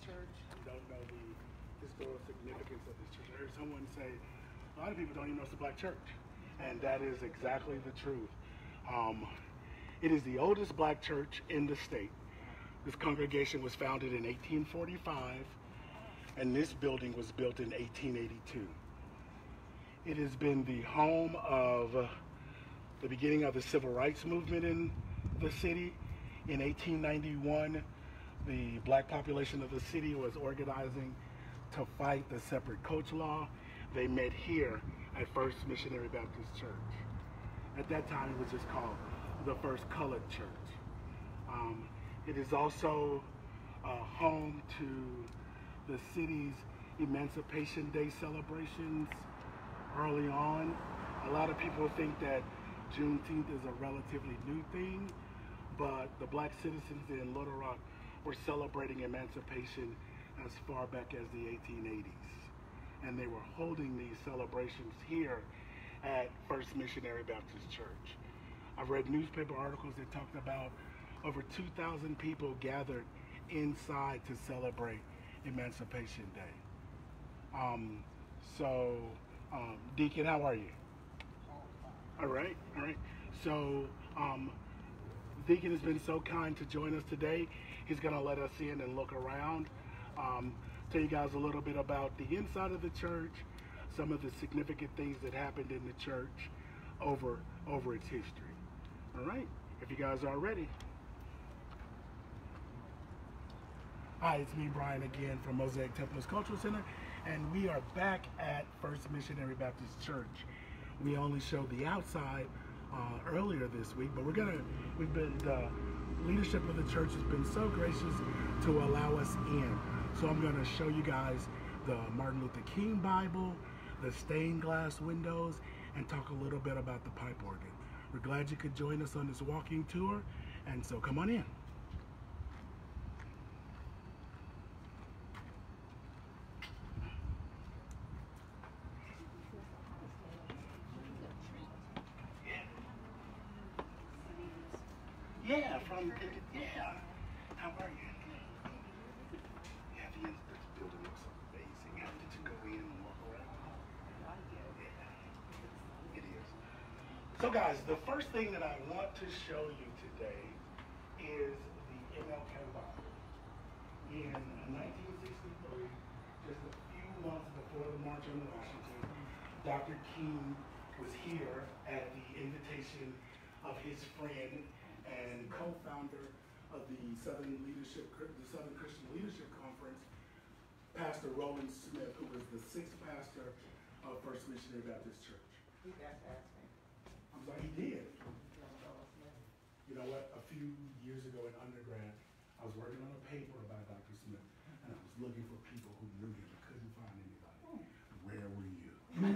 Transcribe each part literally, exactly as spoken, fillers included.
church and don't know the historical significance of this church. I heard someone say, a lot of people don't even know it's a black church. And that is exactly the truth. Um, it is the oldest black church in the state. This congregation was founded in eighteen forty-five, and this building was built in eighteen eighty-two. It has been the home of uh, the beginning of the civil rights movement in the city. In eighteen ninety-one, the black population of the city was organizing to fight the separate coach law. They met here at First Missionary Baptist Church. At that time, it was just called the First Colored Church. Um, it is also uh, home to the city's Emancipation Day celebrations early on. A lot of people think that Juneteenth is a relatively new thing, but the black citizens in Little Rock were celebrating emancipation as far back as the eighteen eighties. And they were holding these celebrations here at First Missionary Baptist Church. I've read newspaper articles that talked about over two thousand people gathered inside to celebrate Emancipation Day. Um, so, um, Deacon, how are you? All right, all right. So, um, Deacon has been so kind to join us today. He's going to let us in and look around, um, tell you guys a little bit about the inside of the church, some of the significant things that happened in the church over, over its history. All right, if you guys are ready. Hi, it's me, Brian, again from Mosaic Templars Cultural Center, and we are back at First Missionary Baptist Church. We only showed the outside uh, earlier this week, but we're gonna, we've been, the leadership of the church has been so gracious to allow us in. So I'm gonna show you guys the Martin Luther King Bible, the stained glass windows, and talk a little bit about the pipe organ. We're glad you could join us on this walking tour, and so come on in. Yeah, from, yeah. How are you? Yeah, the, this building looks amazing. How did you go in and walk around? Yeah, it is. So guys, the first thing that I want to show you today is the M L K Bible. In nineteen sixty-three, just a few months before the March on Washington, Doctor King was here at the invitation of his friend and co-founder of the Southern Leadership, the Southern Christian Leadership Conference, Pastor Roland Smith, who was the sixth pastor of First Missionary Baptist Church. He got to ask me. I'm sorry, he did. You know what? A few years ago in undergrad, I was working on a paper about Doctor Smith, and I was looking for people who knew him. I couldn't find anybody. Where were you?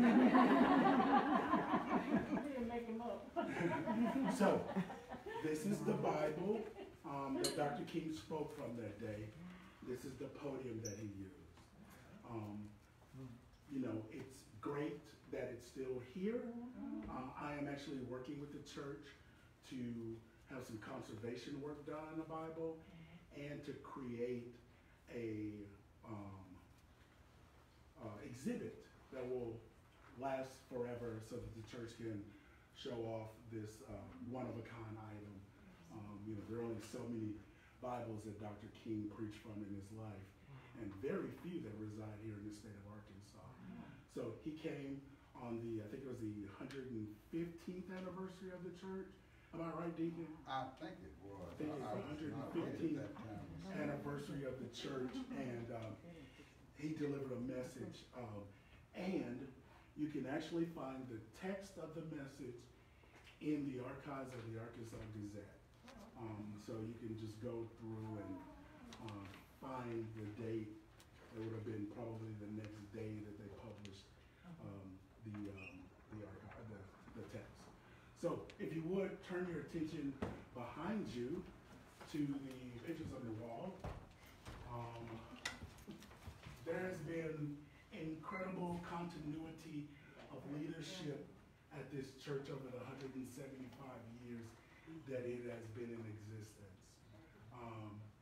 We didn't make him up. So, this is the Bible um, that Doctor King spoke from that day. This is the podium that he used. Um, you know, it's great that it's still here. Uh, I am actually working with the church to have some conservation work done on the Bible and to create a um, uh, exhibit that will last forever so that the church can show off this uh, one-of-a-kind item. Um, you know, there are only so many Bibles that Doctor King preached from in his life, and very few that reside here in the state of Arkansas. So he came on the, I think it was the one hundred fifteenth anniversary of the church. Am I right, Deacon? I think it was. I think it's the one hundred fifteenth anniversary of the church, and um, he delivered a message. Um, and you can actually find the text of the message in the archives of the Arkansas Gazette. Um, so you can just go through and uh, find the date. It would have been probably the next day that they published um, the, um, the, archive, the, the text. So if you would, turn your attention behind you to the pictures on the wall. Um, there has been incredible continuity of leadership at this church over the one hundred seventy-five years that it has been in existence. Um,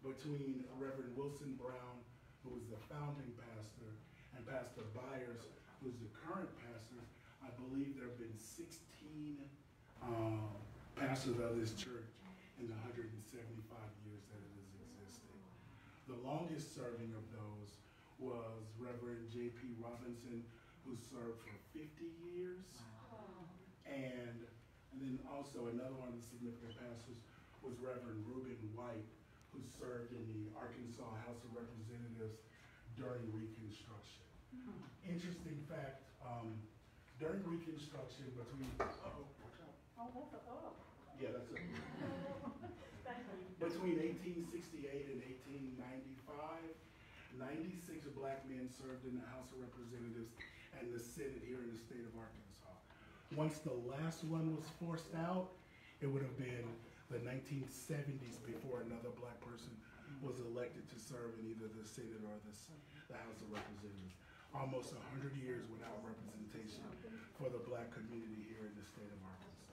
between Reverend Wilson Brown, who was the founding pastor, and Pastor Byers, who's the current pastor, I believe there have been sixteen uh, pastors of this church in the one hundred seventy-five years that it has existed. The longest serving of those was Reverend J P Robinson, who served for fifty years. And, and then also another one of the significant pastors was Reverend Reuben White, who served in the Arkansas House of Representatives during Reconstruction. Interesting fact, um, during Reconstruction between, uh-oh, watch out. Oh, that's a, oh. Yeah, that's it. Thank you. Between eighteen sixty-eight and eighteen ninety-five, ninety-six black men served in the House of Representatives and the Senate here in the state of Arkansas. Once the last one was forced out, it would have been the nineteen seventies before another black person was elected to serve in either the Senate or the, the House of Representatives. Almost one hundred years without representation for the black community here in the state of Arkansas.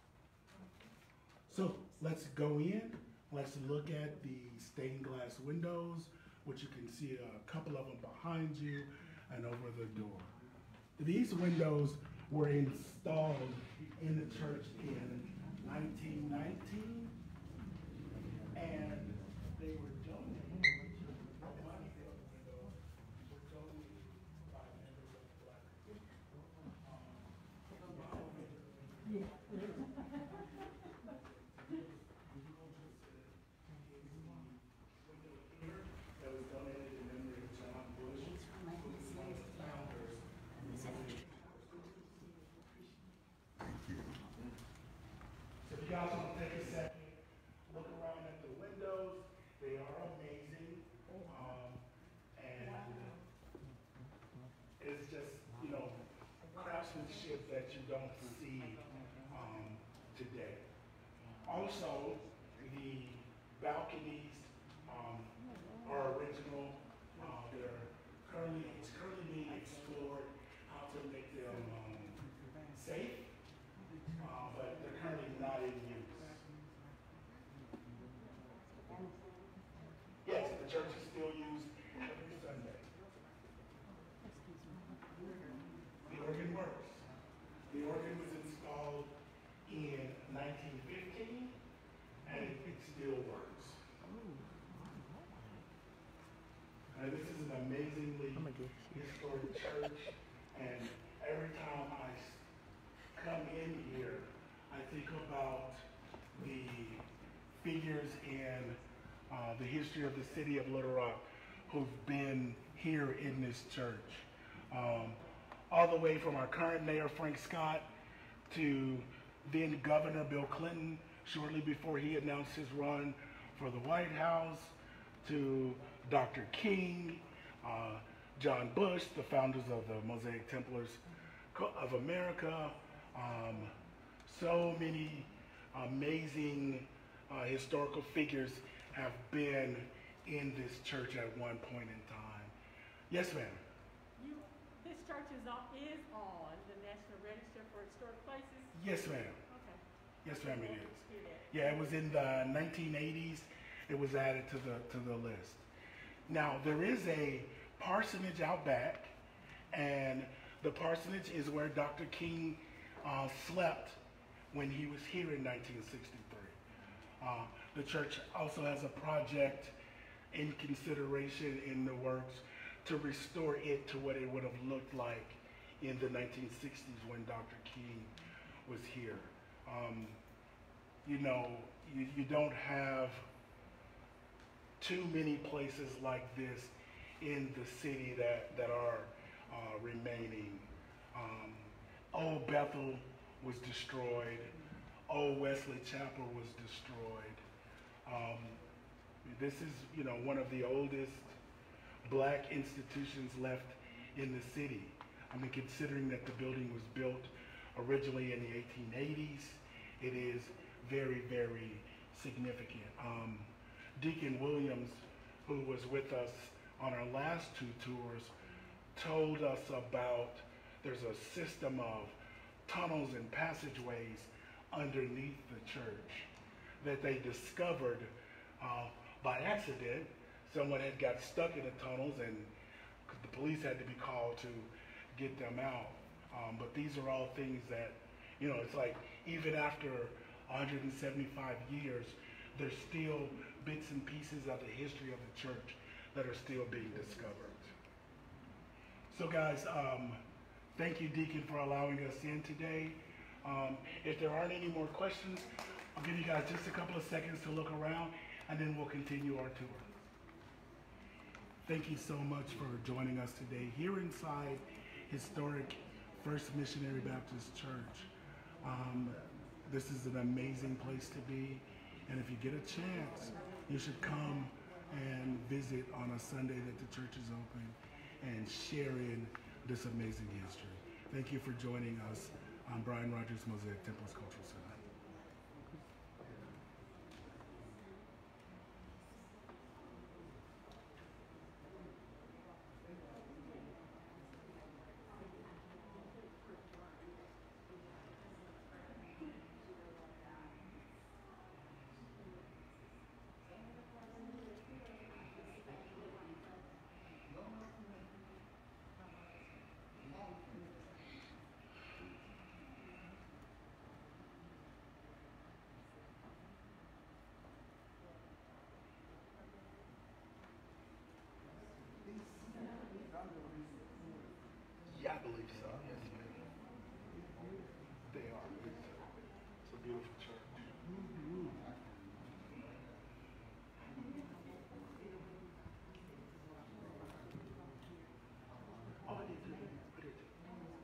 So let's go in. Let's look at the stained glass windows, which you can see a couple of them behind you and over the door. These windows were installed in the church in nineteen nineteen, and they were donated. Money for the windows were donated by members of the black community. Um, Yeah. that was donated in memory of John Bush, who was one of the founders of the city. So if you guys want to take a second, look around at the windows. They are amazing. Um, and it's just, you know, craftsmanship that you don't see um, today. Also, the balconies um, are original. Uh, they're currently, it's currently being explored how to make them um, safe, uh, but they're currently not in use. Yes, the church is still used every Sunday. The organ works. The organ was installed in nineteen fifteen, and it still works. And this is an amazingly historic church, and every time I come in here, I think about the figures in uh, the history of the city of Little Rock who've been here in this church. Um, all the way from our current mayor, Frank Scott, to then Governor Bill Clinton, shortly before he announced his run for the White House, to Doctor King, uh, John Bush, the founders of the Mosaic Templars of America. Um, so many amazing uh, historical figures have been in this church at one point in time. Yes, ma'am. You, this church is on, is on the National Register for Historic Places? Yes, ma'am. Okay. Yes, ma'am, it is. Hear that. Yeah, it was in the nineteen eighties. It was added to the to the list. Now, there is a parsonage out back, and the parsonage is where Doctor King uh, slept when he was here in nineteen sixty-three. Uh, the church also has a project in consideration in the works to restore it to what it would have looked like in the nineteen sixties when Doctor King was here. Um, you know, you, you don't have too many places like this in the city that, that are uh, remaining. Um, Old Bethel was destroyed. Old Wesley Chapel was destroyed. Um, this is, you know, one of the oldest black institutions left in the city. I mean, considering that the building was built originally in the eighteen eighties, it is very, very significant. Um, Deacon Williams, who was with us on our last two tours, told us about there's a system of tunnels and passageways underneath the church that they discovered uh, by accident. Someone had got stuck in the tunnels, and the police had to be called to get them out. Um, but these are all things that, you know, it's like even after one hundred seventy-five years, there's still bits and pieces of the history of the church that are still being discovered. So guys, um, thank you, Deacon, for allowing us in today. Um, if there aren't any more questions, I'll give you guys just a couple of seconds to look around, and then we'll continue our tour. Thank you so much for joining us today here inside historic First Missionary Baptist Church. Um, this is an amazing place to be, and if you get a chance, you should come and visit on a Sunday that the church is open and share in this amazing history. Thank you for joining us on Brian Rodgers Mosaic Temples Cultural Center. Yeah, I believe so. Yes, ma'am. They are. It's a, it's a beautiful church. Mm-hmm. Oh, I did too. I did too.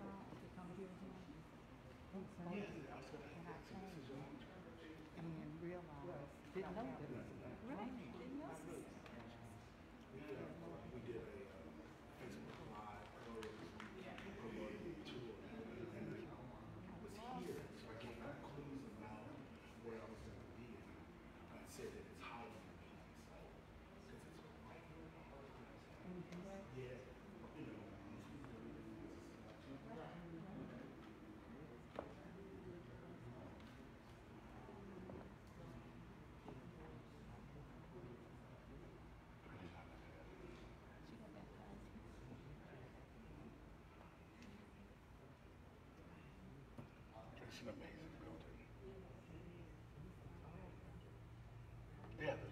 Yes, I was going to ask you, this is your own church. And then realize, didn't know that was right. Didn't know this. We, uh, we did a uh, Facebook Live earlier this week promoting the tour, and I was here, so I gave out clues about where I was going to be, and I said that it's hot in the place, because it's a yeah, you know. It's an amazing building. Yeah. The,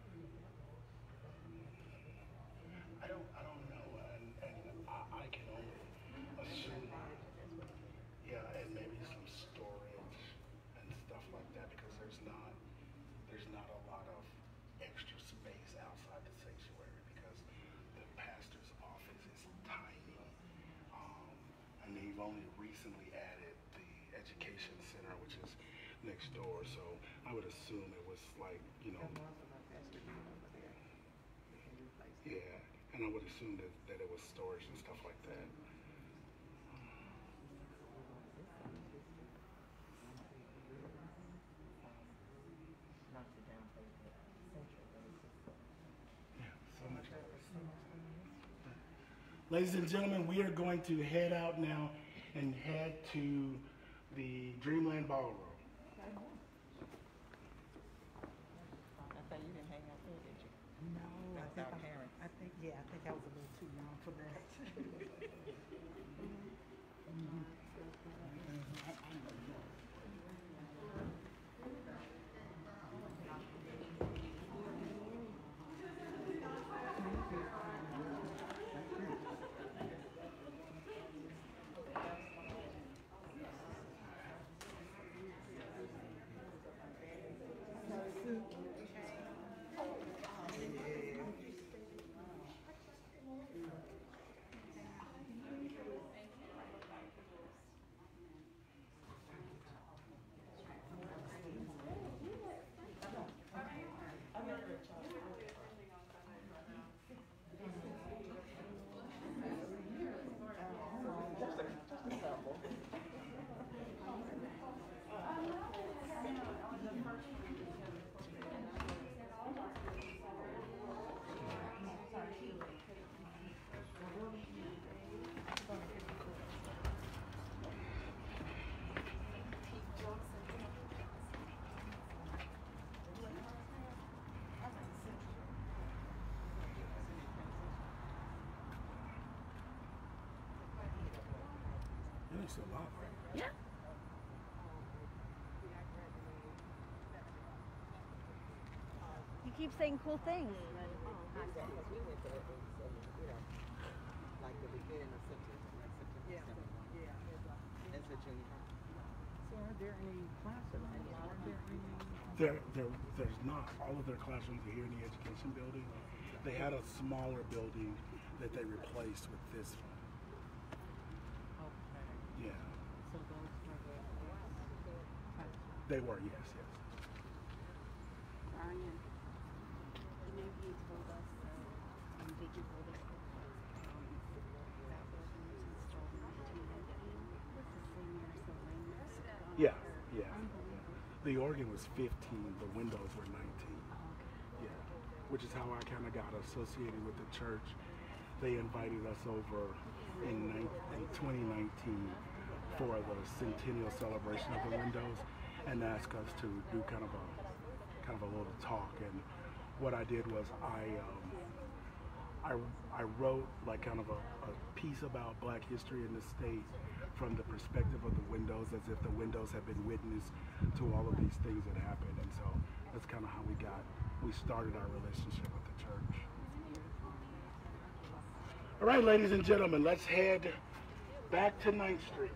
I don't. I don't know, and, and I, I can only assume. Yeah, and maybe some storage and stuff like that, because there's not. There's not a lot of extra space outside the sanctuary, because the pastor's office is tiny, um, and they've only recently added the education center, which is next door. So I would assume it was like, you know, yeah, and I would assume that, that it was storage and stuff like that. Yeah, so much. Ladies and gentlemen, we are going to head out now and head to the Dreamland Ballroom. I thought you didn't hang out there, did you? No, I With think our I, parents. I think yeah, I think I was a little too young for that. Mhm. Mhm. I, I know. building's still up, right? Yeah. You keep saying cool things. We went there in, you know, like the beginning of September, like September seventh. Yeah. As a junior high. So are there any classrooms? Are there any? There, there, there's not. All of their classrooms are here in the education building. They had a smaller building that they replaced with this one. Okay. Yeah. So those were the classrooms. They were, yes, yes. Brian, you know you told us uh, um, Vicky told us that um, that building was installed in nineteen eighteen. What's the same year as the Langmans? Yeah, yeah. Unbelievable. The organ was fifteen, the windows were nineteen. Oh, okay. Yeah, which is how I kind of got associated with the church. They invited us over in, in twenty nineteen for the centennial celebration of the windows and asked us to do kind of a kind of a little talk. And what I did was I um, I, I wrote like kind of a, a piece about Black history in the state from the perspective of the windows, as if the windows have been witness to all of these things that happened. And so that's kind of how we got, we started our relationship with the church. All right, ladies and gentlemen, let's head back to ninth Street.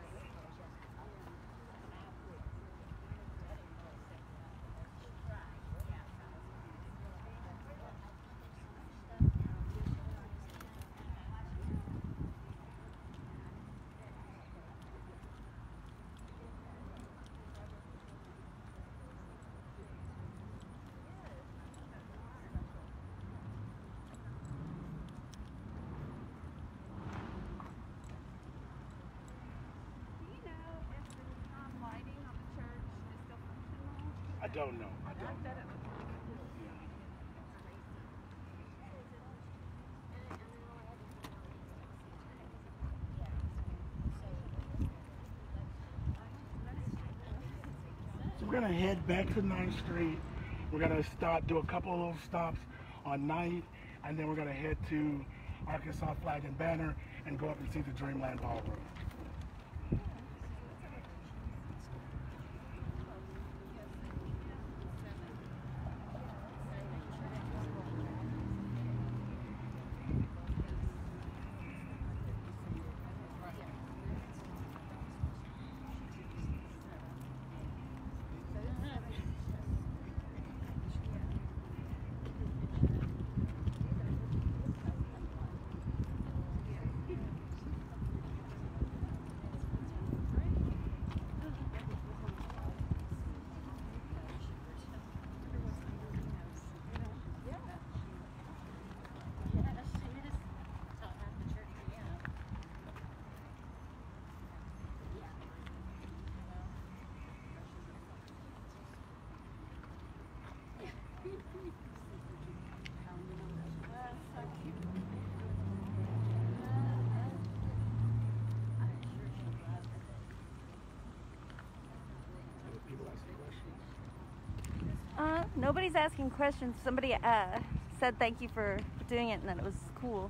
I don't know. I don't know. Yeah. So we're gonna head back to ninth Street. We're gonna start, do a couple of little stops on ninth, and then we're gonna head to Arkansas Flag and Banner and go up and see the Dreamland Ballroom. Uh, nobody's asking questions. Somebody uh, said thank you for doing it and that it was cool.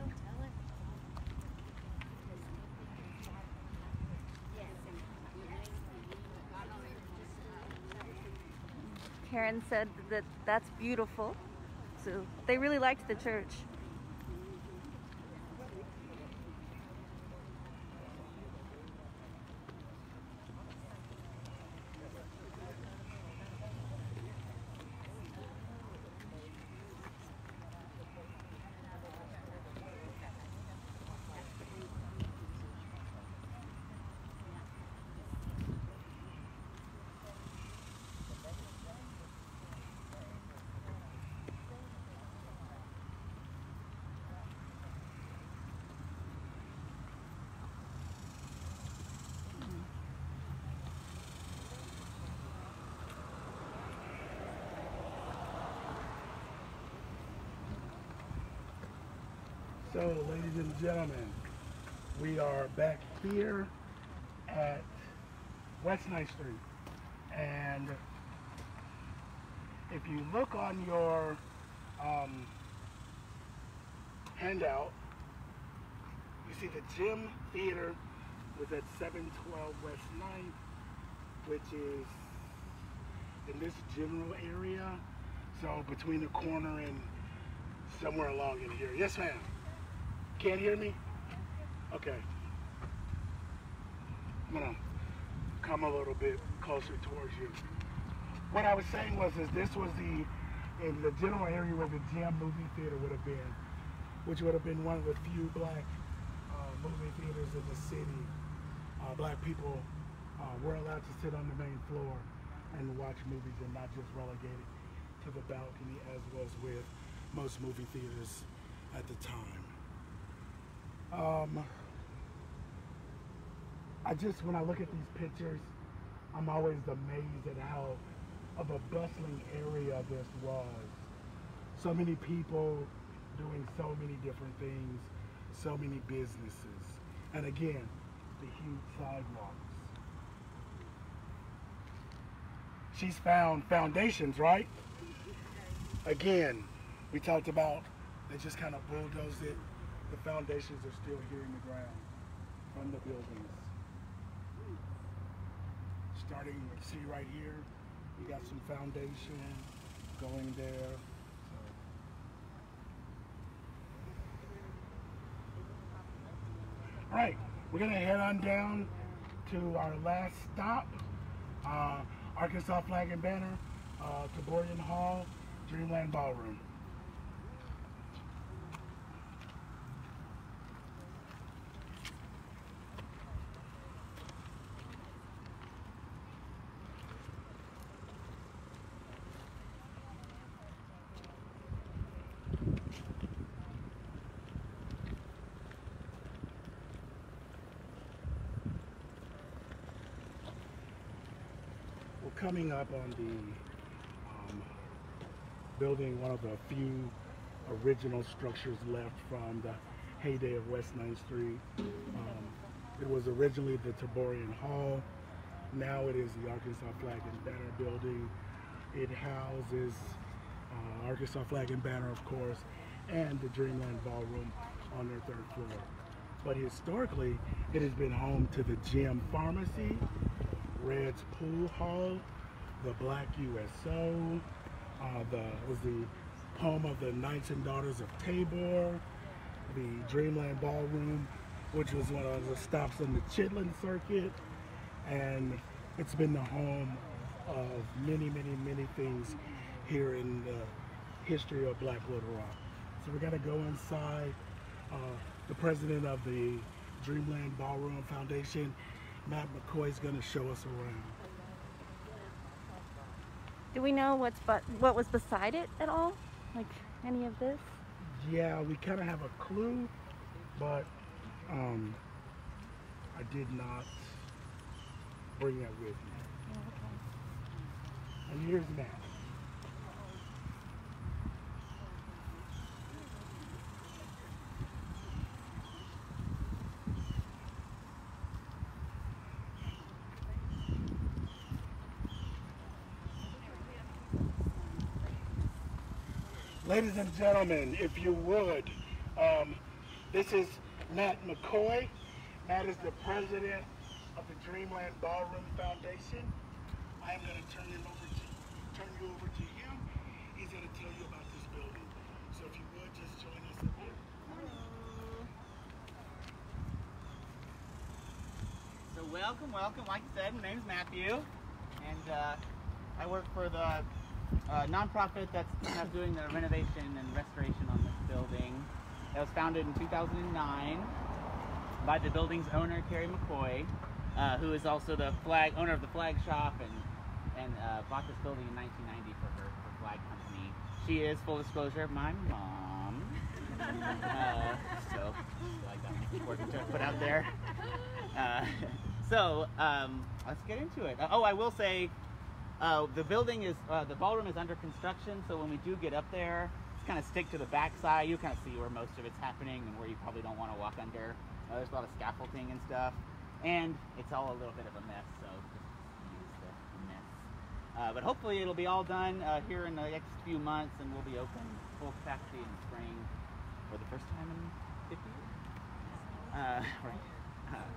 Karen said that that's beautiful. So they really liked the church. So, ladies and gentlemen, we are back here at West ninth Street. And if you look on your um, handout, you see the gym, theater, was at seven twelve West ninth, which is in this general area. So between the corner and somewhere along in here. Yes, ma'am. Can't hear me? Okay. I'm gonna come a little bit closer towards you. What I was saying was, is this was the, in the general area where the Gem movie theater would have been, which would have been one of the few black uh, movie theaters in the city. Uh, black people uh, were allowed to sit on the main floor and watch movies and not just relegated to the balcony, as was with most movie theaters at the time. Um, I just, when I look at these pictures, I'm always amazed at how of a bustling area this was. So many people doing so many different things, so many businesses. And again, the huge sidewalks. She's found foundations, right? Again, we talked about, they just kind of bulldozed it. The foundations are still here in the ground from the buildings. Starting, see right here, you got some foundation going there. So. All right, we're gonna head on down to our last stop, uh, Arkansas Flag and Banner, uh, Taborian Hall, Dreamland Ballroom. Coming up on the um, building, one of the few original structures left from the heyday of West ninth Street. Um, it was originally the Taborian Hall. Now it is the Arkansas Flag and Banner building. It houses uh, Arkansas Flag and Banner, of course, and the Dreamland Ballroom on their third floor. But historically, it has been home to the Gem Pharmacy, Red's Pool Hall, the Black U S O, uh, the was the home of the Knights and Daughters of Tabor, the Dreamland Ballroom, which was one of the stops on the Chitlin Circuit, and it's been the home of many, many, many things here in the history of Black Little Rock. So we're gonna go inside. Uh, the president of the Dreamland Ballroom Foundation, Matt McCoy, is going to show us around. Do we know what's but what was beside it at all? Like any of this? Yeah, we kind of have a clue, but um, I did not bring that with me. Oh, okay. And here's Matt. Ladies and gentlemen, if you would, um, this is Matt McCoy. Matt is the president of the Dreamland Ballroom Foundation. I am going to turn him over to turn you over to him. He's going to tell you about this building. So if you would, just join us a bit. So welcome, welcome. Like I said, my name's Matthew, and uh, I work for the Uh, nonprofit that's kind of doing the renovation and restoration on this building. It was founded in two thousand nine by the building's owner, Carrie McCoy, uh, who is also the flag owner of the flag shop, and and uh, bought this building in nineteen ninety for her, her flag company. She is, full disclosure, my mom. uh, so I got important to put out there. Uh, so um, let's get into it. Uh, oh, I will say. Uh, the building is, uh, the ballroom is under construction, so when we do get up there, just kind of stick to the back side. You kind of see where most of it's happening and where you probably don't want to walk under. Uh, there's a lot of scaffolding and stuff, and it's all a little bit of a mess, so just use the mess. Uh, but hopefully it'll be all done uh, here in the next few months, and we'll be open full capacity in the spring for the first time in fifty years. Uh, right. Uh,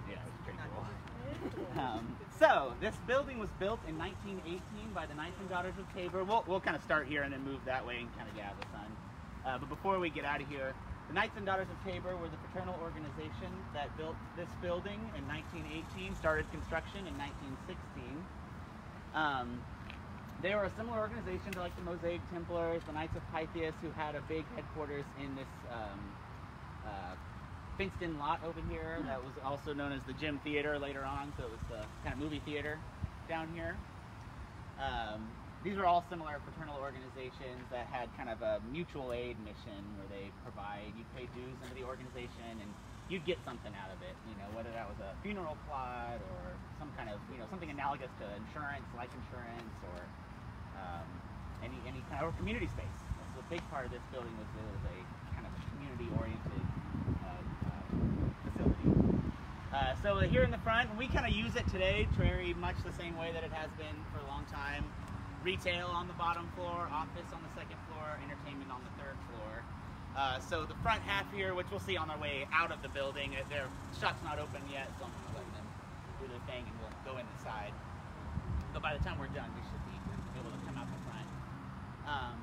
Yeah, it's pretty cool. Um, so, this building was built in nineteen eighteen by the Knights and Daughters of Tabor. We'll, we'll kind of start here and then move that way and kind of get out of the sun. Uh, but before we get out of here, the Knights and Daughters of Tabor were the fraternal organization that built this building in nineteen eighteen, started construction in nineteen sixteen. Um, they were a similar organization to like the Mosaic Templars, the Knights of Pythias, who had a big headquarters in this um, uh, fenced-in lot over here that was also known as the Gym Theater later on, so it was the kind of movie theater down here. Um, these were all similar fraternal organizations that had kind of a mutual aid mission where they provide, you pay dues into the organization and you'd get something out of it, you know, whether that was a funeral plot or some kind of, you know, something analogous to insurance, life insurance, or um, any, any kind of community space. So a big part of this building was it was a kind of a community-oriented facility. Uh, so here in the front, we kind of use it today very much the same way that it has been for a long time. Retail on the bottom floor, office on the second floor, entertainment on the third floor. Uh, so the front half here, which we'll see on our way out of the building, their shop's not open yet, so I'm going to let them do their thing and we'll go in the side. But by the time we're done, we should be able to come out the front. Um,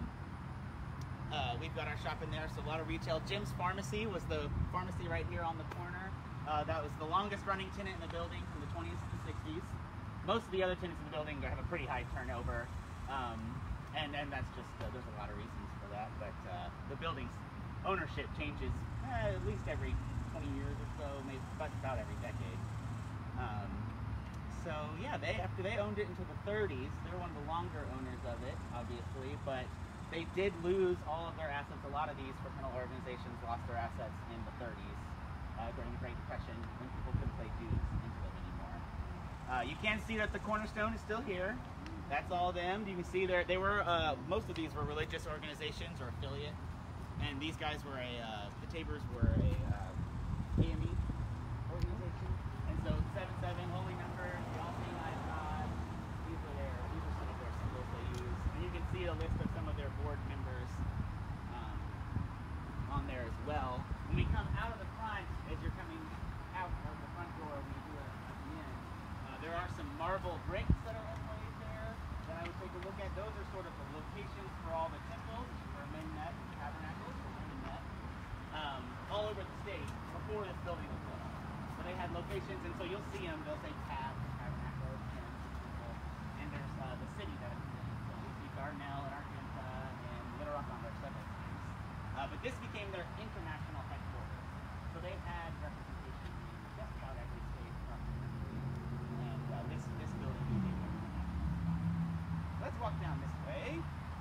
Uh, we've got our shop in there, so a lot of retail. Jim's Pharmacy was the pharmacy right here on the corner. Uh, that was the longest running tenant in the building from the twenties to the sixties. Most of the other tenants in the building have a pretty high turnover, um, and, and that's just, uh, there's a lot of reasons for that, but uh, the building's ownership changes eh, at least every twenty years or so, maybe about every decade. Um, so yeah, they after they owned it into the thirties, they're one of the longer owners of it, obviously, but they did lose all of their assets. A lot of these fraternal organizations lost their assets in the thirties uh, during the Great Depression when people couldn't pay dues into them anymore. Uh, you can see that the cornerstone is still here. That's all them. You can see there they were uh, most of these were religious organizations or affiliate, and these guys were a uh, the Tabors were a uh, A M E organization, and so seven seven holy numbers, the all seeing eye of God. These were their these are some of their symbols they use, and you can see a list of some of their board members um, on there as well. When we come out of the front, as you're coming out of the front door, we do it at the end. Uh, there are some marble bricks that are inlaid there that I would take a look at. Those are sort of the locations for all the temples where men met, tabernacles where women met, um, all over the state before this building was built. So they had locations, and so you'll see them. They'll say tab, tabernacle, and temple, and there's uh, the city that it's in. So you see Darnell and Argenta and Little Rock on their several things. Uh, but this became their international headquarters. So they had representation in just about every state across the country. And uh, this, this building became their international. Let's walk down this way.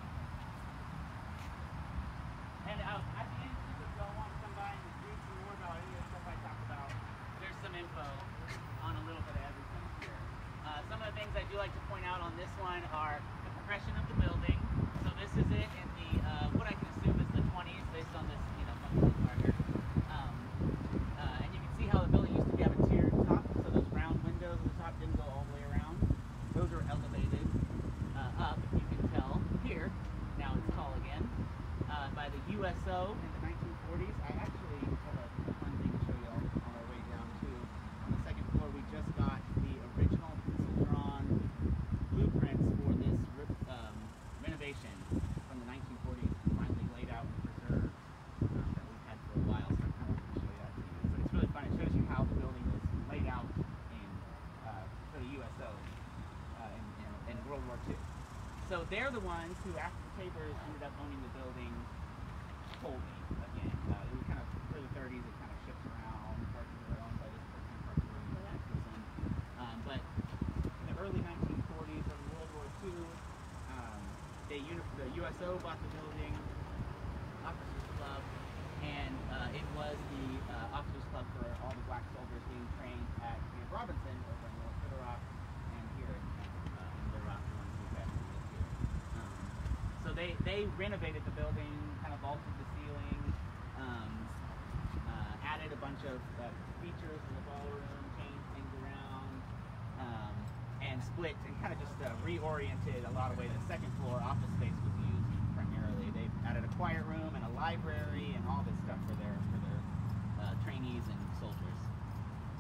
And uh, at the end, if y'all want to come by and read some more about any of the stuff I talked about, there's some info on a little bit of everything here. Uh, some of the things I do like to point out on this one are the progression of the building. So this is it in the, uh, what I can assume is the twenties based on this, you know, funky part here. Um, uh, and you can see how the building used to have a tiered top, so those round windows at the top didn't go all the way around. Those are elevated uh, up, if you can tell, here. Now it's tall again. Uh, by the U S O in the nineteen forties. I actually have a fun thing to show you all on our way down too. On the second floor, we just got the original pencil-drawn blueprints for this um, renovation from the nineteen forties, finally laid out and preserved, um, that we've had for a while. So I kind of want to show you that to you. But it's really fun. It shows you how the building was laid out in uh, for the U S O uh, in, in, in World War Two. So they're the ones who, after the Tabors ended up owning the building, told me again. Uh, it was kind of for the thirties. It kind of shifts around. Parts of it are owned by this person, parts of it are owned by that person. Um, but in the early nineteen forties, of World War Two, um, they uni the U S O bought the building, Officers Club, and uh, it was the uh, Officers Club for all the black soldiers being trained at Camp Robinson over in North Little Rock and here in uh, Little Rock, the ones who actually live here. Um, so they, they renovated the building, kind of vaulted the ceiling, um, uh, added a bunch of uh, features in the ballroom, changed things around, um, and split and kind of just uh, reoriented a lot of ways. The second floor office space was used primarily. They added a quiet room and a library and all this stuff for their for their uh, trainees and soldiers.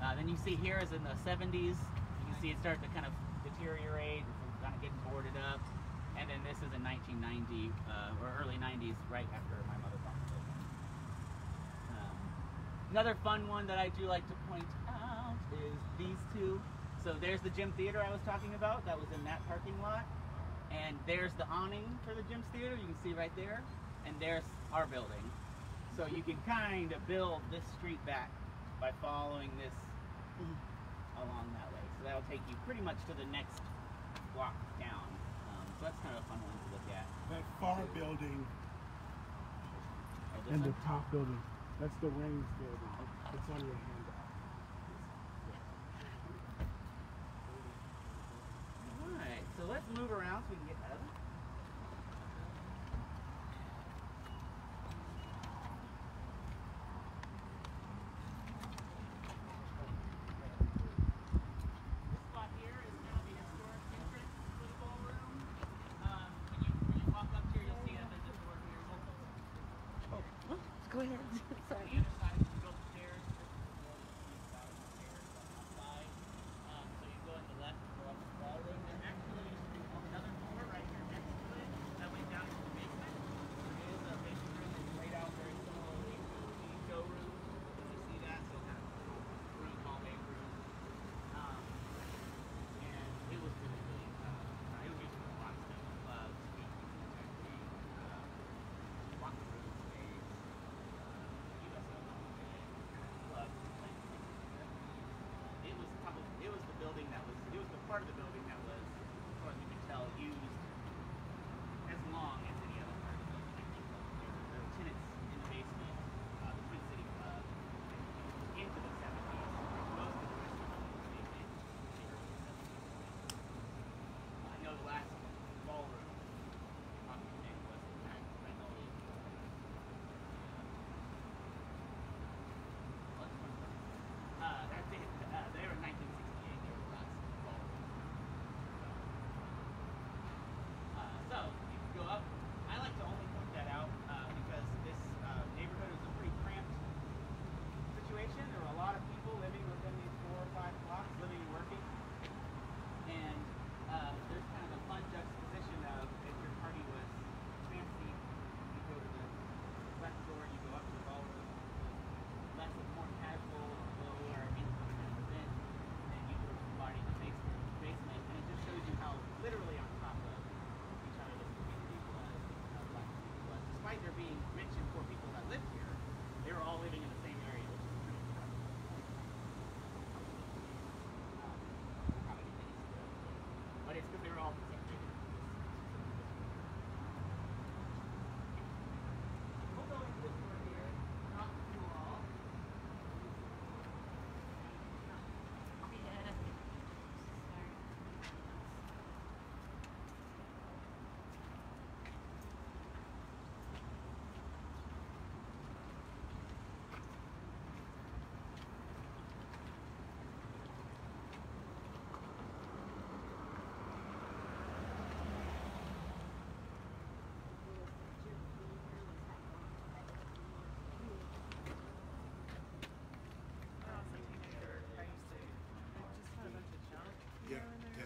Uh, then you see here is in the seventies. You can see it start to kind of deteriorate, kind of getting boarded up. And then this is in nineteen ninety uh, or early nineties, right after my mother bought the building. Um, another fun one that I do like to point out is these two. So there's the gym theater I was talking about. That was in that parking lot. And there's the awning for the gym theater. You can see right there. And there's our building. So you can kind of build this street back by following this along that way. So that'll take you pretty much to the next block down. Um, so that's kind of a fun one to look at. That far building Oh, and the one? top building, that's the Reigns building. It's on your handout. Alright, so let's move around so we can get out of it. This spot here is now the historic entrance to the ballroom. Um, when you, when you walk up here, you'll see that there's a door here. Oh, go ahead. On the other side, you go upstairs. This is the door that leads out of the stairs on the outside. Um, so you go in the left and go up to the ballroom. There actually used to be another door right here next to it that went down to the basement. There is a basement room that's laid out very similarly to the showroom. You see that? So kind of room, hallway room. Um, and it was really, really, uh, it was used for a lot of stuff. Clubs, speaking, protecting, uh, locker room space. It was probably it was the building that was it was the part of the building that was, as far as we could tell, used as long as any other part of the building. There were tenants in the basement, uh, the Twin City Club, into the seventies. Most of the rest of the building was vacant in the early seventies. I know the last ballroom occupant was the Mag Magnolia. Uh, that's it. Uh, they were in nineteen sixty-eight. They were the last ballroom. Uh, so you can go up. I like to only point that out uh, because this uh, neighborhood is a pretty cramped situation. There were a lot of people living within these four or five blocks, living and working. And uh, there's kind of a fun juxtaposition of if your party was fancy, you go to the left door, you go up to the ballroom. Less of more casual, lower income kind of event, and then you go to the party in the basement, basement, and it just shows you how literally on top of each other this community was, uh, black community was. Despite there being rich and poor people that lived here, they were all living in the same area, which is pretty incredible. Um, probably the biggest, uh, but it's because they were all separated. We'll go into this door here, not too long. Yeah, yeah.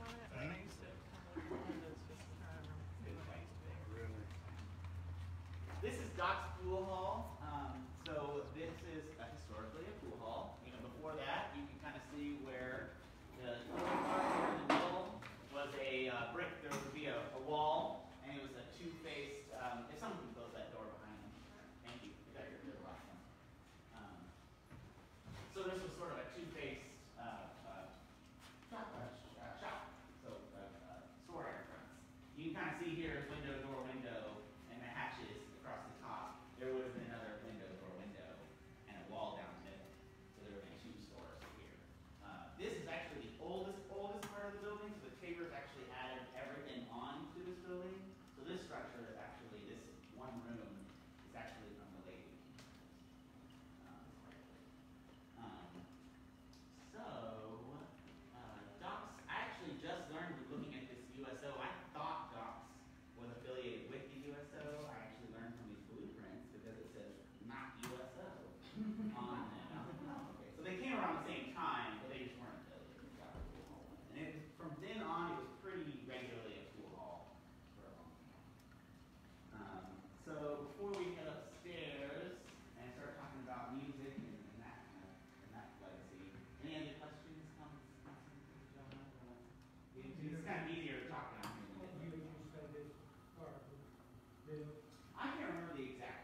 Really? This is Doc's Pool Hall. Um, so this is uh, historically a pool hall. You know, before that, you can kind of see where the part here in the middle was a uh, brick. There would be a, a wall, and it was a two-faced. Um, if someone can close that door behind them, thank you. You got your little last one. Um, so this was sort of a two-faced uh, uh, shop. Uh, shop. So uh, uh, store entrance. You can kind of see here is window, door, window, and the hatches across the top. There would have been another window, door, window, and a wall down the middle.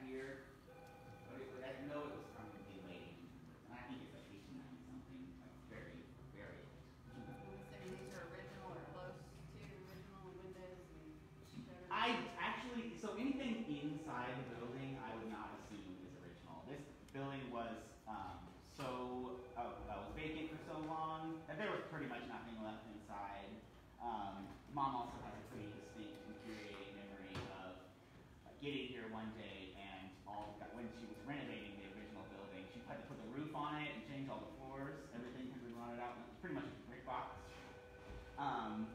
here. But it, I know it was from the late eighteen hundreds, and I think it's like eighteen ninety something, like very, very late. Saying these are original or close to original windows and shutters? I actually, so anything inside the building, I would not assume is original. This building was um, so uh, uh, was vacant for so long that there was pretty much nothing left inside. Um, Mom also has a pretty distinct and curated memory of uh, getting here one day and all when she was renovating the original building, she had to put the roof on it and change all the floors. Everything had been rotted out. It was pretty much a brick box. Um,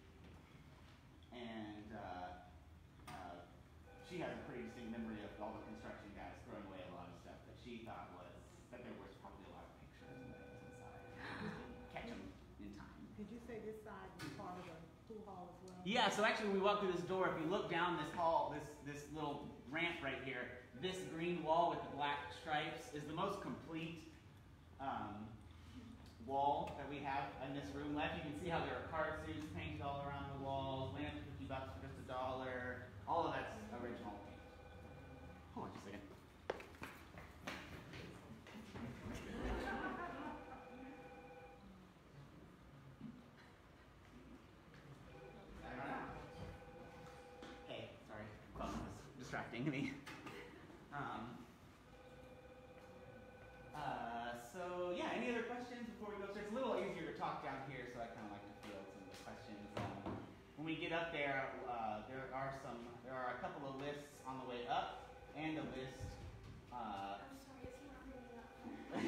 and uh, uh, she has a pretty distinct memory of all the construction guys throwing away a lot of stuff that she thought was, that there was probably a lot of pictures and things inside. Catch them in time. Did you say this side was part of the pool hall as well? Yeah, so actually when we walk through this door, if you look down this hall, this, this little ramp right here, this green wall with the black stripes is the most complete um, wall that we have in this room left. You can see how there are card suits painted all around the walls, land for fifty bucks for just a dollar. All of that's original paint. Hold on just a second. Hey, sorry, phone was distracting me. Um, uh, so yeah, any other questions before we go upstairs? It's a little easier to talk down here, so I kind of like to field some of the questions. Um, when we get up there, uh, there are some, there are a couple of lists on the way up, and a list. Uh, I'm sorry, it's not really up.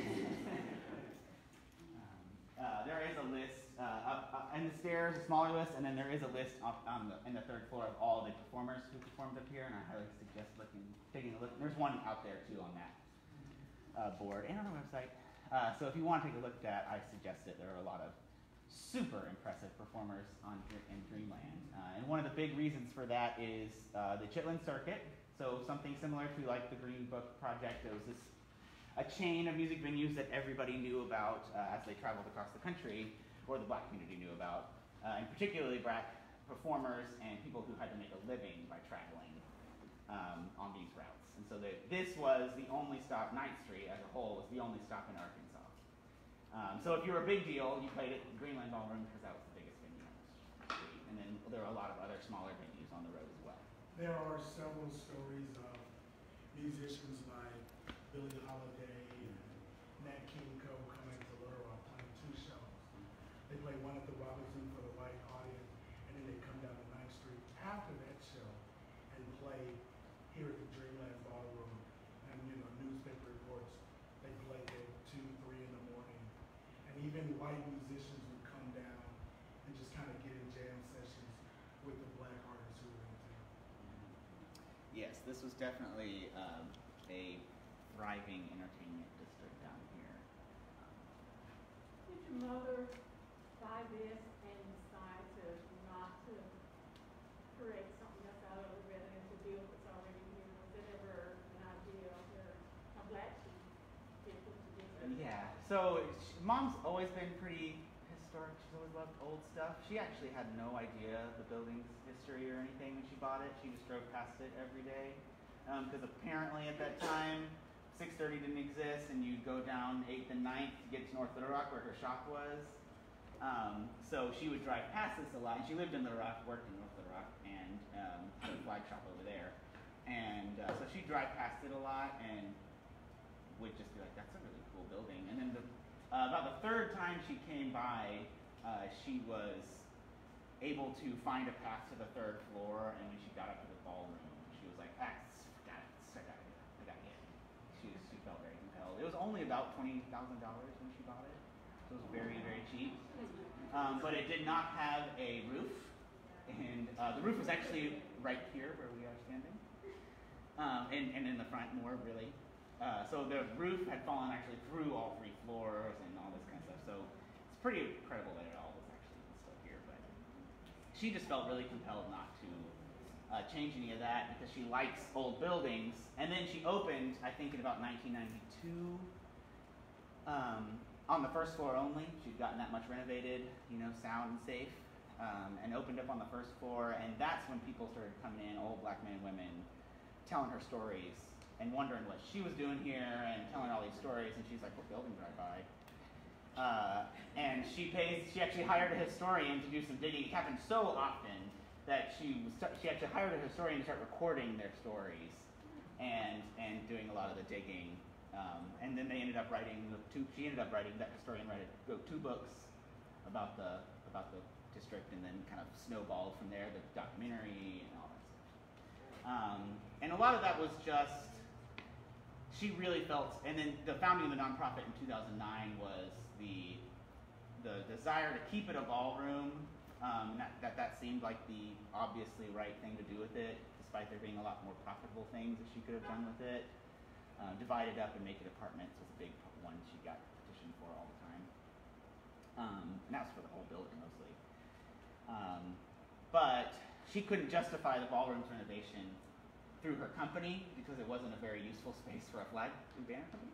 um, uh, there is a list uh, up, up in the stairs, a smaller list, and then there is a list up on the in the third floor of all the performers who performed up here, and I highly suggest looking, taking a look. There's one out there too on that uh, board and on our website. Uh, so if you want to take a look at that, I suggest it. There are a lot of super impressive performers on in Dreamland, uh, and one of the big reasons for that is uh, the Chitlin Circuit. So something similar to like the Green Book Project. There was this a chain of music venues that everybody knew about uh, as they traveled across the country, or the black community knew about, uh, and particularly black performers and people who had to make a living by traveling um, on these routes. And so the, this was the only stop. Ninth Street as a whole was the only stop in Arkansas. Um, so if you were a big deal, you played at Greenland Ballroom because that was the biggest venue on the street. And then there are a lot of other smaller venues on the road as well. There are several stories of musicians like Billie Holiday and Nat King Cole coming to Little Rock playing two shows. They play one at the Robinson for the white audience, and then they come down to Ninth Street after that show and play here at the Dreamland Ballroom. And you know, newspaper reports, they play at two, three in the morning. And even white musicians would come down and just kind of get in jam sessions with the black artists who were in town. Yes, this was definitely um, a thriving entertainment district down here. Did your mother buy this and decide to not to create something that's out of it rather than to deal with what's already here? Was it ever an idea of her? I'm glad she did put together. Yeah, so she, Mom's always been pretty historic. She's always loved old stuff. She actually had no idea the building's history or anything when she bought it. She just drove past it every day. Because um, apparently at that time, six thirty didn't exist, and you'd go down eighth and ninth to get to North Little Rock where her shop was. Um, so she would drive past this a lot, and she lived in Little Rock, worked in North Little Rock, and um, had a flag shop over there. And uh, so she'd drive past it a lot, and would just be like, that's a really cool building. And then the, uh, about the third time she came by, uh, she was able to find a path to the third floor, and when she got up to the ballroom, she was like, ah, got it, I got it, I got it. She, was, she felt very compelled. It was only about twenty thousand dollars when she bought it, so it was very, very cheap. Um, but it did not have a roof, and uh, the roof was actually right here where we are standing, um, and, and in the front more, really. Uh, so the roof had fallen actually through all three floors and all this kind of stuff, so it's pretty incredible that it all was actually still here. But she just felt really compelled not to uh, change any of that because she likes old buildings. And then she opened, I think in about nineteen ninety-two, um, on the first floor only. She'd gotten that much renovated, you know, sound and safe, um, and opened up on the first floor. And that's when people started coming in, old black men and women, telling her stories and wondering what she was doing here and telling all these stories. And she's like, "What building did I buy?" Uh, and she pays. She actually hired a historian to do some digging. It happened so often that she was. She actually hired a historian to start recording their stories, and and doing a lot of the digging. Um, and then they ended up writing the two. She ended up writing that historian wrote, wrote two books about the about the district, and then kind of snowballed from there. The documentary and all that stuff. Um, and a lot of that was just. She really felt, and then the founding of the nonprofit in two thousand nine was the the desire to keep it a ballroom. Um, and that, that that seemed like the obviously right thing to do with it, despite there being a lot more profitable things that she could have done with it. Uh, divide it up and make it apartments was a big one she got petitioned for all the time. Um, and that was for the whole building mostly. Um, but she couldn't justify the ballroom's renovation through her company because it wasn't a very useful space for a flag and banner company.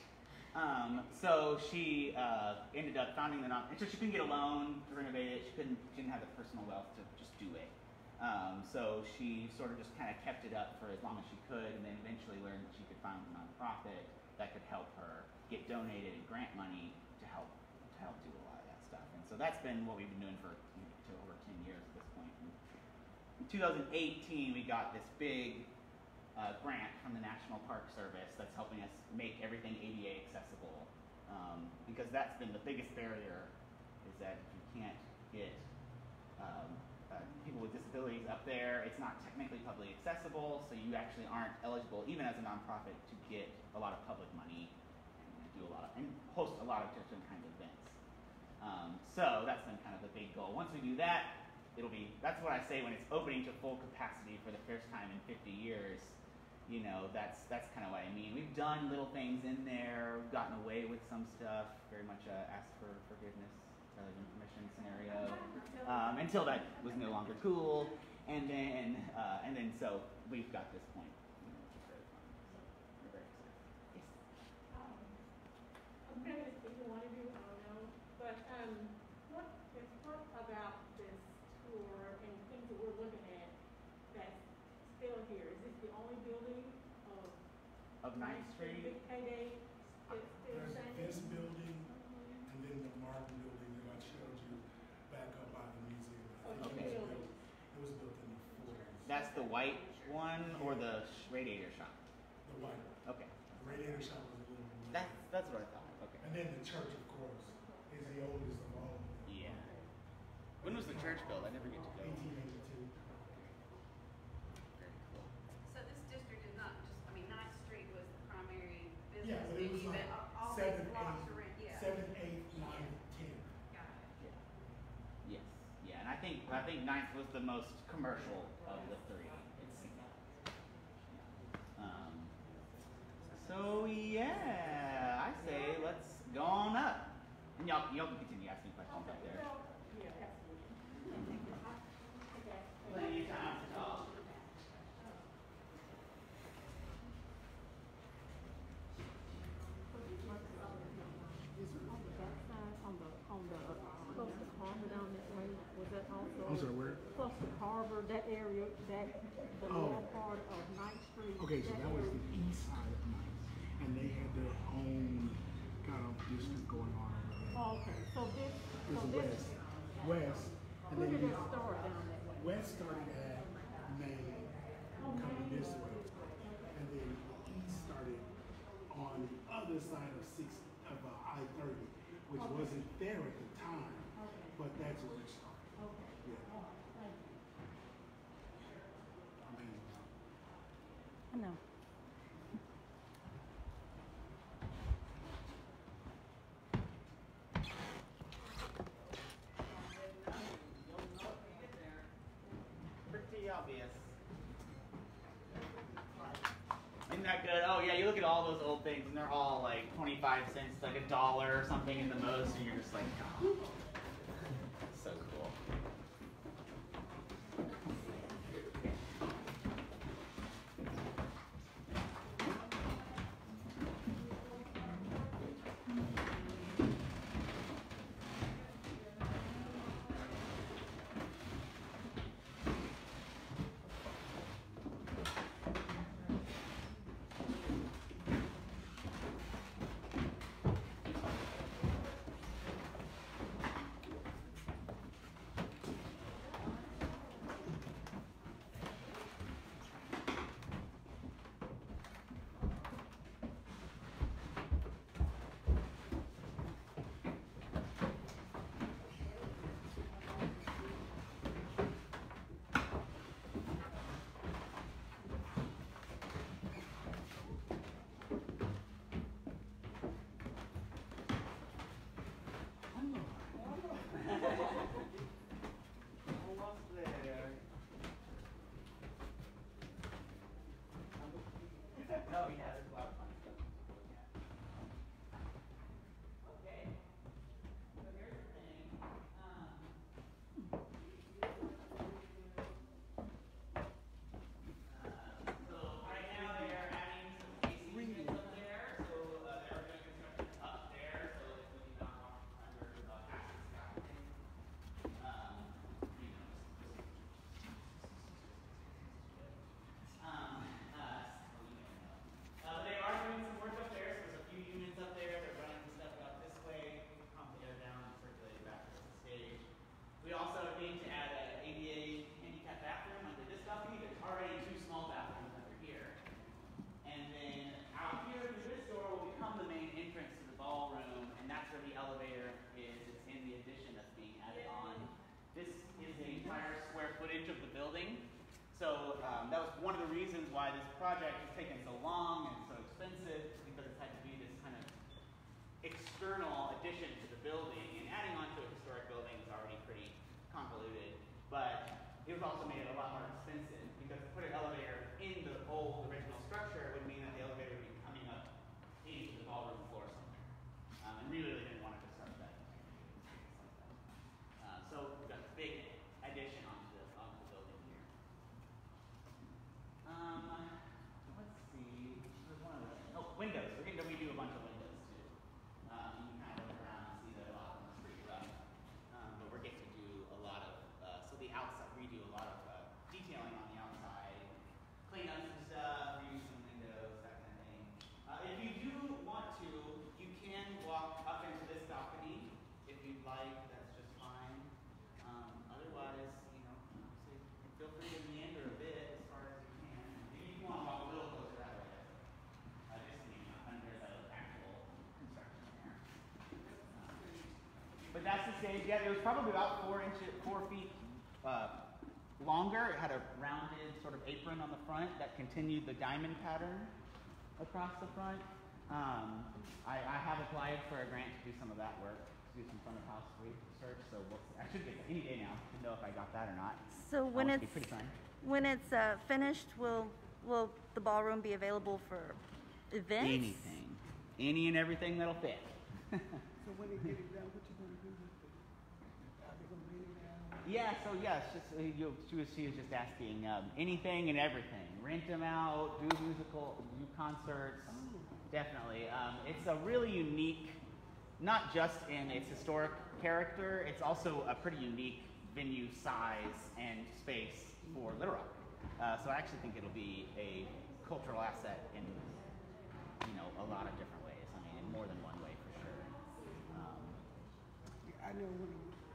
Um, so she uh, ended up founding the non. And so she couldn't get a loan to renovate it. She couldn't. She didn't have the personal wealth to just do it. Um, so she sort of just kind of kept it up for as long as she could, and then eventually learned that she could found a nonprofit that could help her get donated and grant money to help to help do a lot of that stuff. And so that's been what we've been doing for you know, to over ten years at this point. And in two thousand eighteen, we got this big uh, grant from the National Park Service that's helping us make everything A D A accessible, um, because that's been the biggest barrier, is that if you can't get um, uh, people with disabilities up there, it's not technically publicly accessible, so you actually aren't eligible, even as a nonprofit, to get a lot of public money and do a lot of, and host a lot of different kinds of events. Um, so that's been kind of the big goal. Once we do that, it'll be, that's what I say when it's opening to full capacity for the first time in fifty years. You know, that's that's kind of what I mean. We've done little things in there, we've gotten away with some stuff, very much uh, asked for forgiveness rather than permission scenario, um, until that was no longer cool, and then uh, and then so we've got this point. You know, which is very fun. So we're very excited. Yes. Um, I'm going to speak to one of you, I don't know, but um, what is what about this tour and things that we're looking at that's still here? Is this the only building of Of Ninth Street? Big Payday is still There's standing? this building, and then the Martin building that I showed you back up by the museum. I think Okay. it was built, it was built in the forties. That's the white one or the radiator shop? The white. Okay. The radiator shop was a little more. That's that's what I thought. Okay. And then the church, of course, is the oldest of all. Yeah. When was the church built? I never get to go. eighteen eighty-two. Very cool. So this district is not just, I mean, Ninth Street was the primary Yeah, business but it was venue, like but all seven, these blocks eight, around, yeah. seven, eight, nine, ten. Got it. Yeah. Yes. Yeah, and I think I think Ninth was the most commercial of the three. It's, yeah. Um, so yeah, I say let's go on up, and y'all y'all can continue asking questions up there. Well, yeah, absolutely. Okay. Plenty of time to talk. On the backside, on the, on the, close to Carver down that way, was that also? I'm sorry, where? Close to Carver, that area, that, the Oh. lower part of Ninth Street. Okay, so that was area. the east side of Ninth, and they had their own kind of district going on over there. Oh, okay, so this, so It's this, west, west, and where then did you, it start down that way? west started at Main, coming this way, and then east started on the other side of six of uh, I thirty, which wasn't there at the time, but that's where it started. Yeah. I mean, I know. Pretty obvious. Isn't that good? Oh yeah, you look at all those old things and they're all like twenty-five cents, like a dollar or something in the most, and you're just like, oh. So cool. elevator is it's in the addition that's being added on. This is the entire square footage of the building. So um, that was one of the reasons why this project has taken so long and so expensive, because it had to be this kind of external addition to the building. And adding on to a historic building is already pretty convoluted, but it was also made a lot more expensive because to put an elevator in the old original structure would mean that the elevator would be coming up into the ballroom floor somewhere. Um, and we really didn't want to disrupt that. Uh, so we've got this big addition onto the, onto the building here. Um, let's see. There's one of the, oh, windows. We're going to redo a bunch of windows too. Um, you can kind of look around and see that a lot of them are pretty rough. Um, but we're getting to do a lot of, uh, so the outside, redo a lot of uh, detailing on the outside, clean up some stuff, redo some windows, that kind of thing. Uh, if you do want to, you can walk up into this balcony if you'd like. That's just fine. Um, otherwise, you know, say, feel free to meander a bit as far as you can. Maybe you want to walk a little closer that way. Uh, just you know, under the actual construction there. Um, but that's the stage. Yeah, it was probably about four inches, four feet uh, longer. It had a rounded sort of apron on the front that continued the diamond pattern across the front. Um, I, I have applied for a grant to do some of that work, to do some front of house research, so we'll see. I should get that any day now to know if I got that or not. So when That it's must be pretty fun. when it's uh, finished, will will the ballroom be available for events? Anything, any and everything that'll fit. So when they get it done, what you gonna do with it? Are they gonna lay it down? Yeah, so yes, just, uh, you, she, was, she was just asking um, anything and everything. Rent them out, do musical, do concerts, definitely. Um, it's a really unique, not just in its historic character, it's also a pretty unique venue size and space for Little Rock. Uh, so I actually think it'll be a cultural asset in, you know, a lot of different ways. I mean, in more than one way for sure. Um, Yeah, I know when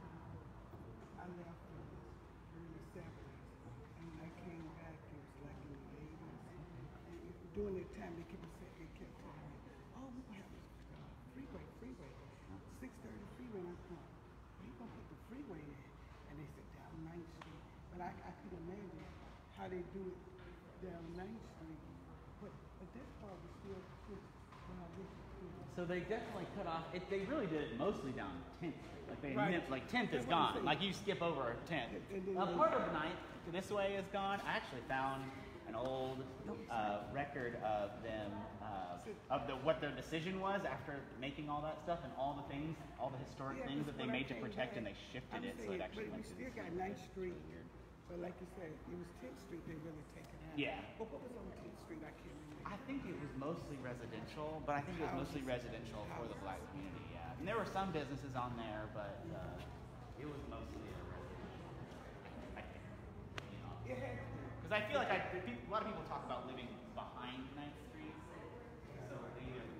I left in the early seventies, and when I came back, it was like in the eighties. And it- during that time, they kept saying, they kept telling me, "Oh, we gonna have this uh, freeway, freeway, six thirty freeway." And I'm going, "Where you gonna put the freeway in?" And they said down Ninth Street, but I, I couldn't imagine how they do it down Ninth Street. But but that part was still pretty. Well, I wish it could. So they definitely cut off. It, they really did it mostly down tenth Street. Like they Right. nipped, like tenth is That's what I'm gone. saying. Like you skip over tenth. And then Uh, they- part of ninth this way is gone. I actually found an old uh, record of them uh, of the what their decision was after making all that stuff and all the things, all the historic Yeah, things because that they when I made to came protect, back, and they shifted I'm it so saying, it actually but went we to still this. got Ninth Street. But like you said, it was tenth Street they really taken out. Yeah. But what was on tenth Street? I can't remember. I think it was mostly residential, but I think it was mostly residential for the black community. Yeah, and there were some businesses on there, but uh, it was mostly a residential. I think. You know. It had to be. Because I feel like I, a lot of people talk about living behind ninth Street, so they either.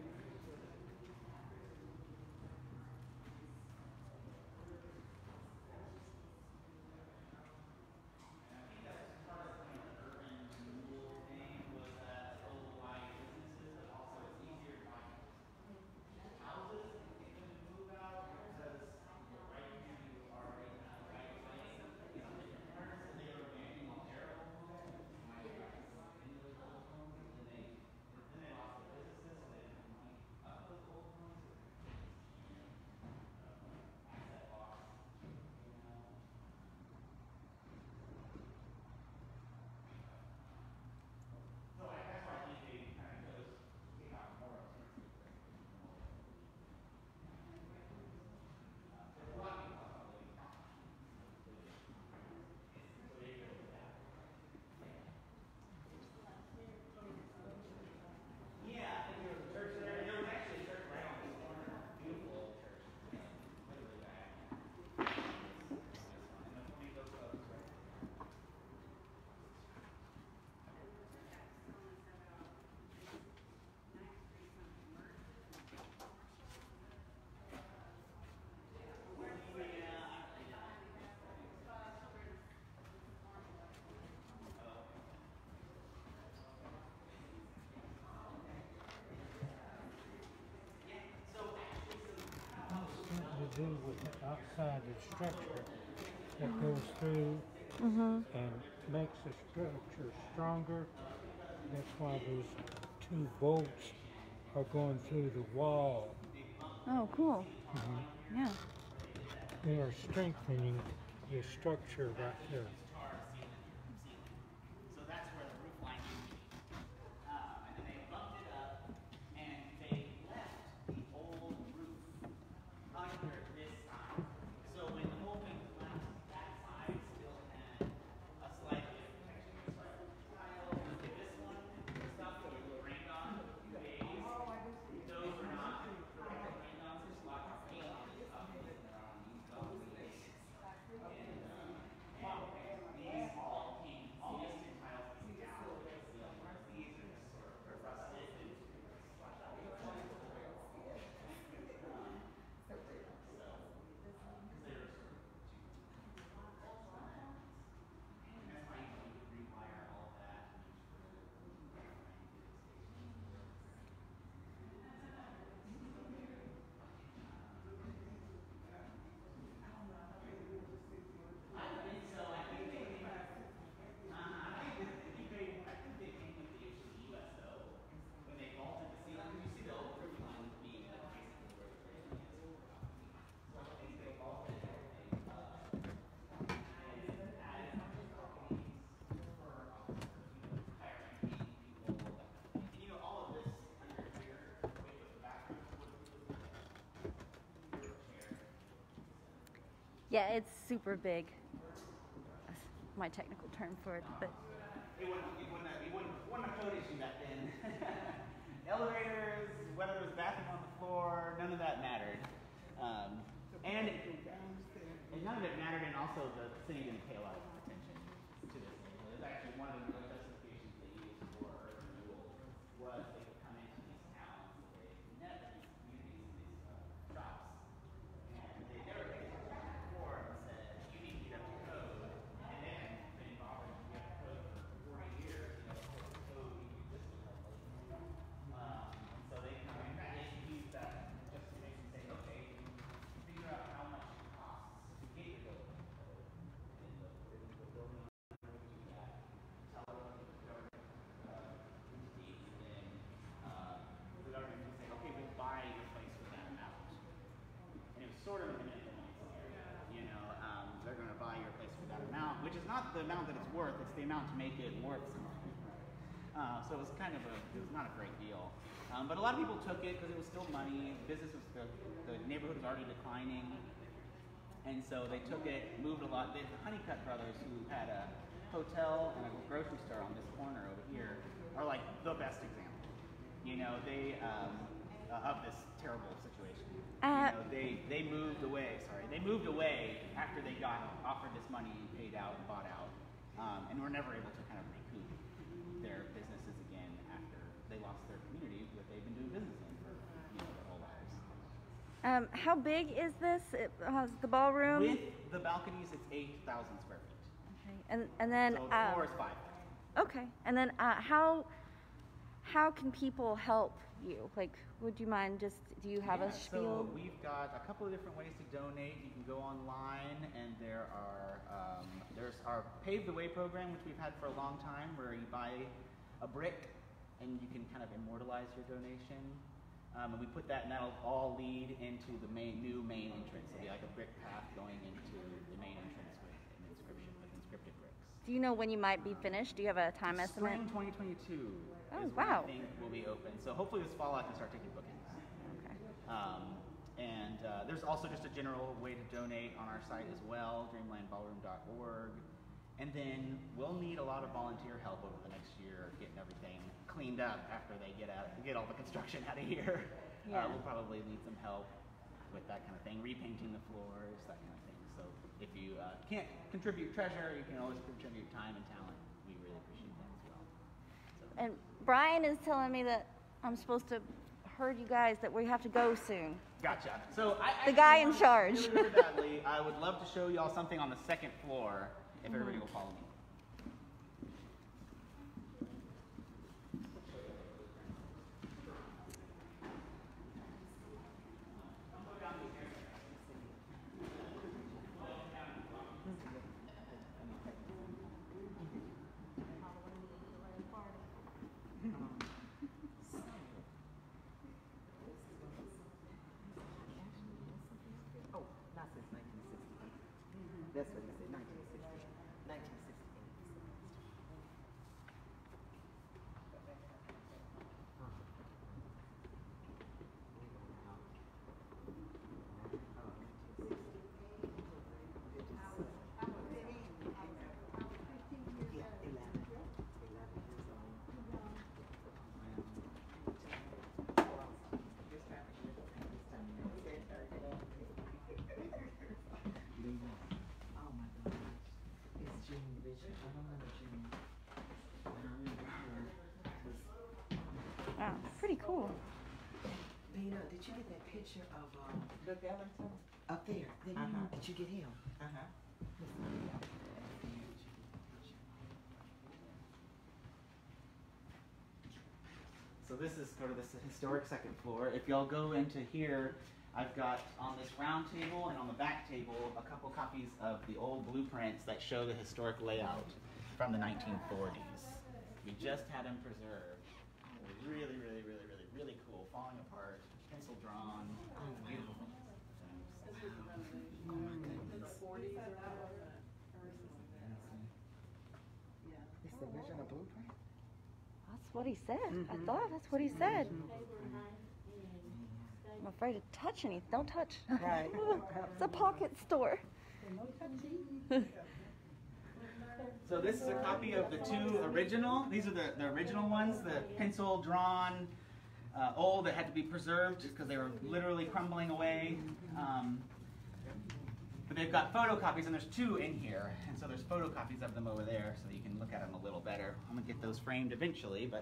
I think that's part of kind of the urban renewal thing was that oh, why businesses, but also it's easier to buy houses and get them to move out because right here you already have right away some different parts and they were making all terrible homes, individual homes, and they do with the outside of the structure that goes through Mm-hmm. and makes the structure stronger. That's why those two bolts are going through the wall. Oh, cool. Mhm. Yeah. They are strengthening the structure right there. So that's where the roof line used to be. Um, and then they bumped it up, and they left the old roof under this side. So when the whole thing collapsed, that side still had a slight bit of protection. Tiles, look at this one, the stuff that we rained on, days, those are not directly rained on, so there's a lot of paint on this stuff, and they're on these buildings. And, um, and these all came, all these tin tiles came down to the ceiling, whereas these are just sort of rusted and slashed out. Um, so, because they were sort of two faults on it. And that's why you know you could rewire all of that to make sure that you know, you get the station works. I think so. I think they came uh, I think that if you paid, I think they came with the H D U S O when they vaulted the ceiling. You see the old roof line being like basically where the railing is. So I think they vaulted everything up and added a bunch of balconies for you know, hiring people, that kind of thing. And you know, all of this under here, they put the bathrooms wood chair. Yeah, it's super big. That's my technical term for it, but It wasn't, it wasn't, a, it wasn't, it wasn't a code issue back then. Elevators, whether it was bathroom on the floor, none of that mattered. Um, and, and none of it mattered, and also the city didn't pay a lot of attention to this. It was actually one of the justifications they used for urban renewal was they would come into these towns, they net these communities, these uh, shops, and they never paid attention before and said, you need to get up to code, and then been bothering to get up to code for forty years, you know, code existed. Um, so they come in, they use that justification to say, okay, figure out how much it costs to get your building to code. And the, the building would do that, tell the government uh, entities, and then uh, the government would say, okay, we'll buy your place for that amount. And it was sort of a minimum scenario. You know, um, they're going to buy your place for that amount, which is not the amount that it's worth, it's the amount to make it worth something. Uh, so it was kind of a, it was not a great deal. Um, but a lot of people took it because it was still money, business was, the, the neighborhood was already declining. And so they took it, moved a lot. They, the Honeycutt brothers, who had a hotel and a grocery store on this corner over here, are like the best example. You know, they, um, uh, of this terrible situation. Uh, you know, they, they moved away, sorry, they moved away after they got offered this money, paid out, and bought out, um, and were never able to kind of recoup their businesses again after they lost their community that they've been doing business in for, you know, their whole lives. um, how big is this? It has the ballroom. With the balconies, it's eight thousand square feet. Okay, and and then So the uh, floor is five thousand. okay, and then uh, how how can people help you? Like, would you mind just? Do you have yeah, a spiel? So we've got a couple of different ways to donate. You can go online, and there are um, there's our Pave the Way program, which we've had for a long time, where you buy a brick and you can kind of immortalize your donation. Um, and we put that, and that'll all lead into the main new main entrance. It'll be like a brick path going into the main entrance with an inscription, with inscripted bricks. Do you know when you might be finished? Do you have a time estimate? Spring twenty twenty-two Oh, is wow. when I think will be open. So hopefully this fall I can start taking bookings. Okay. Um, and uh, there's also just a general way to donate on our site as well, dreamland ballroom dot org. And then we'll need a lot of volunteer help over the next year getting everything cleaned up after they get out, get all the construction out of here. Yeah. Uh, we'll probably need some help with that kind of thing, repainting the floors, that kind of thing. So if you uh, can't contribute treasure, you can always contribute time and talent. We really appreciate that as well. So. And Brian is telling me that I'm supposed to heard you guys that we have to go soon. Gotcha. So I The guy in wanted charge. Really, really badly, I would love to show you all something on the second floor if everybody will follow me. cool. Dina, did you get that picture of um, The Ellington? up there? Did, Uh-huh. did you get him? Uh-huh. So this is sort of this historic second floor. If y'all go into here, I've got on this round table and on the back table a couple copies of the old blueprints that show the historic layout from the nineteen forties. We just had them preserved. Really, really, really, really, really cool. Falling apart, pencil drawn, beautiful. Oh my goodness. It's the original blueprint? That's what he said. I thought that's what he said. I'm afraid to touch anything. Don't touch. Right. It's a pocket store. So this is a copy of the two original. These are the, the original ones, the pencil drawn, uh, old that had to be preserved because they were literally crumbling away. Um, but they've got photocopies, and there's two in here, and so there's photocopies of them over there, so you can look at them a little better. I'm gonna get those framed eventually, but.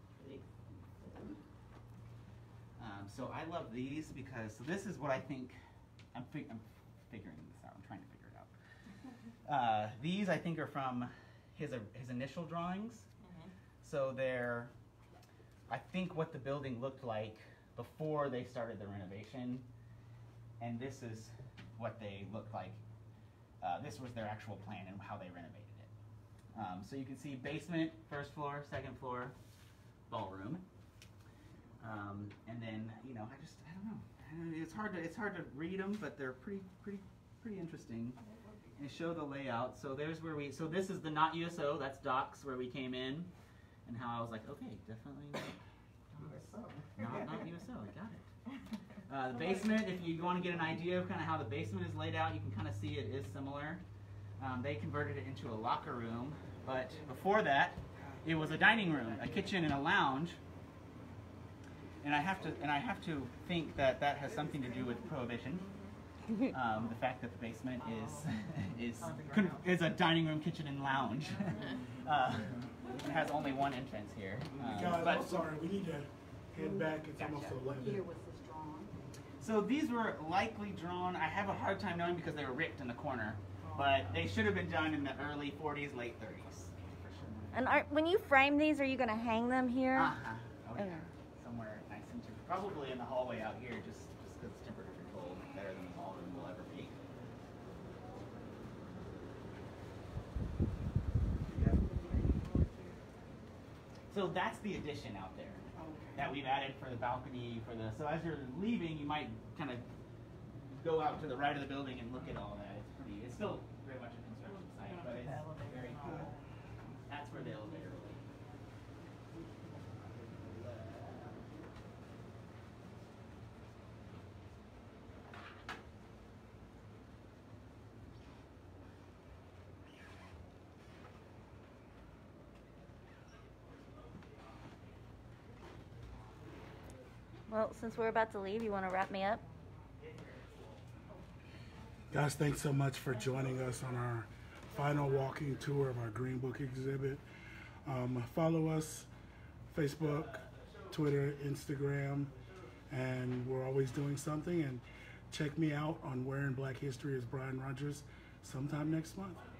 Um, so I love these because so this is what I think. I'm, fig I'm figuring this out. I'm trying to figure it out. Uh, these I think are from his uh, his initial drawings. Mm-hmm. So they're, I think, what the building looked like before they started the renovation, and this is what they looked like. Uh, this was their actual plan and how they renovated it. Um, so you can see basement, first floor, second floor, ballroom, um, and then you know I just I don't know. It's hard to it's hard to read them, but they're pretty pretty pretty interesting. And show the layout. So there's where we, so this is the not U S O, that's docks where we came in, and how I was like, okay, definitely not, not, not U S O, I got it. Uh, the basement, if you want to get an idea of kind of how the basement is laid out, you can kind of see it is similar. Um, they converted it into a locker room, but before that, it was a dining room, a kitchen, and a lounge. And I have to, and I have to think that that has something to do with Prohibition. Um, the fact that the basement is is is a dining room, kitchen, and lounge. uh, it has only one entrance here. Um, Guys, but, I'm sorry, we need to head back. It's almost eleven. Year was this drawn? so these were likely drawn. I have a hard time knowing because they were ripped in the corner, but they should have been done in the early forties, late thirties. And are, when you frame these, are you going to hang them here? Uh-huh. Oh, yeah. Okay. Somewhere nice and temperature. Probably in the hallway out here, just just because it's temperature controlled, better than the ballroom will ever be. So that's the addition out there that we've added for the balcony. For the so as you're leaving, you might kind of go out to the right of the building and look at all that. It's pretty. It's still very much a construction site, but it's very cool. That's where the elevator will be. Well, since we're about to leave, you want to wrap me up? Guys, thanks so much for joining us on our final walking tour of our Green Book exhibit. Um, follow us, Facebook, Twitter, Instagram, and we're always doing something. And check me out on Where in Black History is Brian Rodgers sometime next month.